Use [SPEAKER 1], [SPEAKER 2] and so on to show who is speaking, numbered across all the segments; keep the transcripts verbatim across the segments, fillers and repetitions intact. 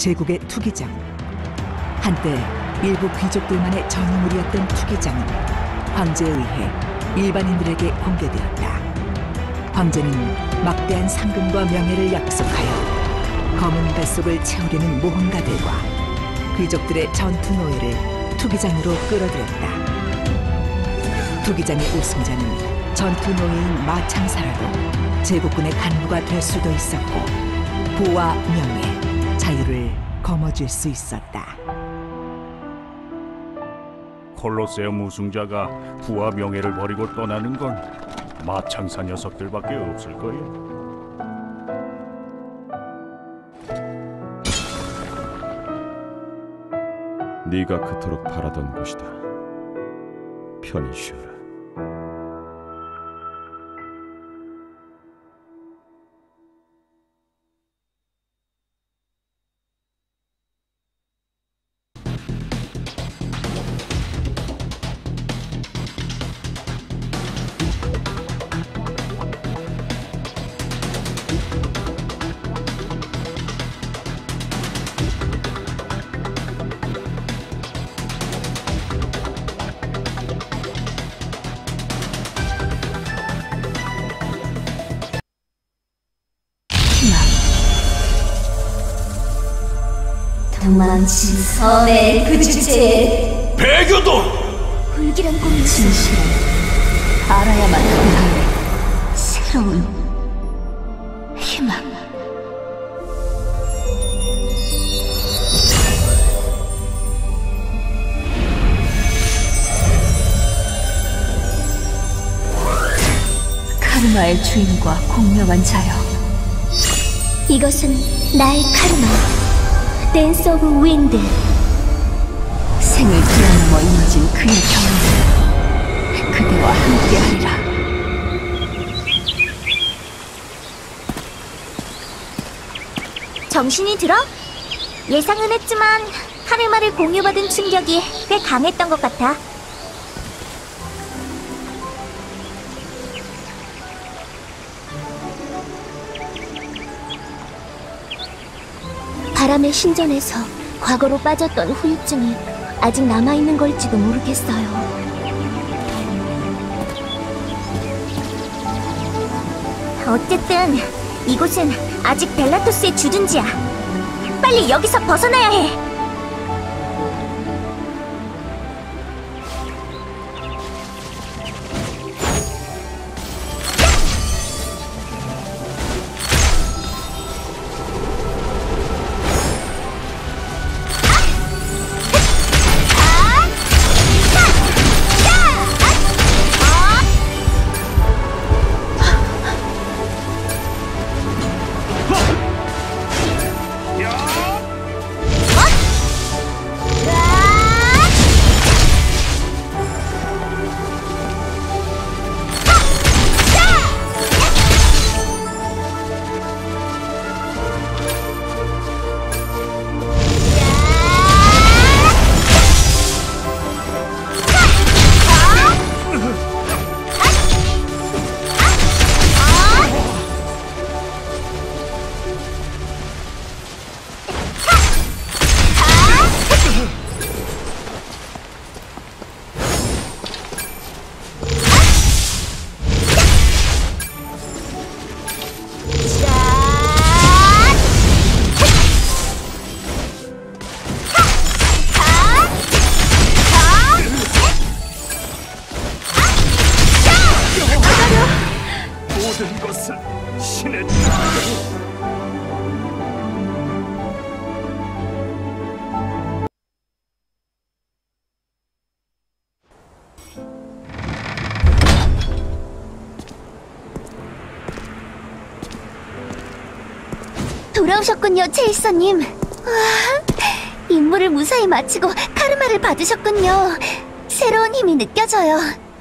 [SPEAKER 1] 제국의 투기장. 한때 일부 귀족들만의 전유물이었던 투기장은 황제에 의해 일반인들에게 공개되었다. 황제는 막대한 상금과 명예를 약속하여 검은 뱃속을 채우려는 모험가들과 귀족들의 전투 노예를 투기장으로 끌어들였다. 투기장의 우승자는 전투 노예인 마창사라도 제국군의 간부가 될 수도 있었고 부와 명예, 자유를 거머쥘 수 있었다.
[SPEAKER 2] 콜로세움 우승자가 부와 명예를 버리고 떠나는 건 마창사 녀석들밖에 없을 거예요.
[SPEAKER 3] 네가 그토록 바라던 곳이다. 편히 쉬어라.
[SPEAKER 4] 도망친 섬의 그 주제에
[SPEAKER 2] 배교도!
[SPEAKER 4] 불길한 꿈 진실을 알아야만 하는 새로운 희망. 카르마의 주인과 공명한 자여, 이것은 나의 카르마, 댄스 오브 윈드. 생을 뛰어넘어 이어진 그의 경험을 그대와 함께하리라. 정신이 들어? 예상은 했지만 카르마를 공유받은 충격이 꽤 강했던 것 같아. 바람의 신전에서 과거로 빠졌던 후유증이 아직 남아있는 걸지도 모르겠어요. 어쨌든 이곳은 아직 벨라토스의 주둔지야. 빨리 여기서 벗어나야 해.
[SPEAKER 2] 모든 것은 신의 뜻.
[SPEAKER 4] 돌아오셨군요, 체이서님. 와, 임무를 무사히 마치고 카르마를 받으셨군요. 새로운 힘이 느껴져요.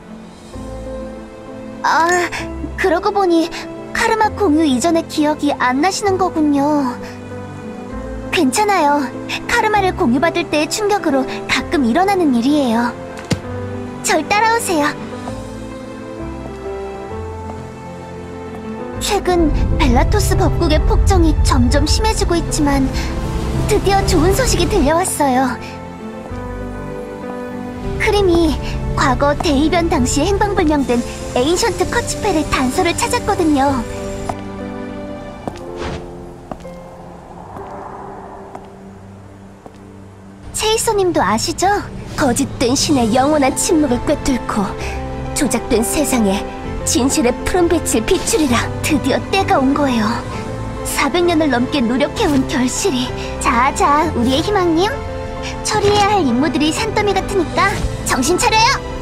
[SPEAKER 4] 아, 그러고 보니 카르마 공유 이전의 기억이 안 나시는 거군요. 괜찮아요. 카르마를 공유받을 때의 충격으로 가끔 일어나는 일이에요. 절 따라오세요. 최근 벨라토스 법국의 폭정이 점점 심해지고 있지만 드디어 좋은 소식이 들려왔어요. 크림이 과거 대이변 당시 행방불명된 에인션트 커치펠의 단서를 찾았거든요. 체이서님도 아시죠? 거짓된 신의 영원한 침묵을 꿰뚫고 조작된 세상에 진실의 푸른 빛을 비추리라. 드디어 때가 온 거예요. 사백 년을 넘게 노력해온 결실이. 자자, 우리의 희망님. 처리해야 할 임무들이 산더미 같으니까 정신 차려요!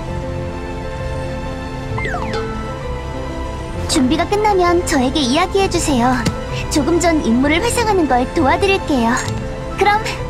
[SPEAKER 4] 준비가 끝나면 저에게 이야기해주세요. 조금 전 임무를 회상하는 걸 도와드릴게요. 그럼